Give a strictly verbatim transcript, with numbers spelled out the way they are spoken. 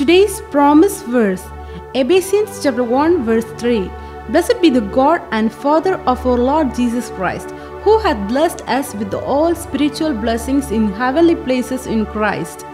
Today's promise verse, Ephesians chapter one verse three. Blessed be the God and Father of our Lord Jesus Christ, who hath blessed us with all spiritual blessings in heavenly places in Christ.